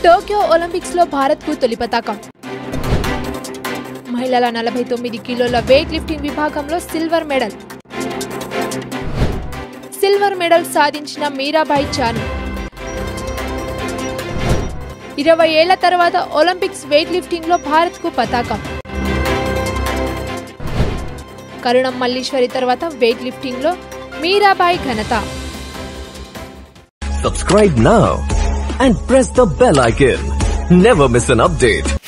Tokyo Olympics లో భారత్ కు తొలి పతాకం. మహిళల 49 కిలోల వెయిట్ లిఫ్టింగ్ విభాగంలో సిల్వర్ మెడల్ సాధించిన మీరాబాయి చాను. 20 ఏళ్ల తర్వాత ఒలింపిక్స్ వెయిట్ లిఫ్టింగ్ లో భారత్ కు పతాకం. కరుణం మల్లీశ్వరి తర్వాత వెయిట్ లిఫ్టింగ్ లో మీరాబాయి ఘనత. Subscribe now and press the bell icon. Never miss an update.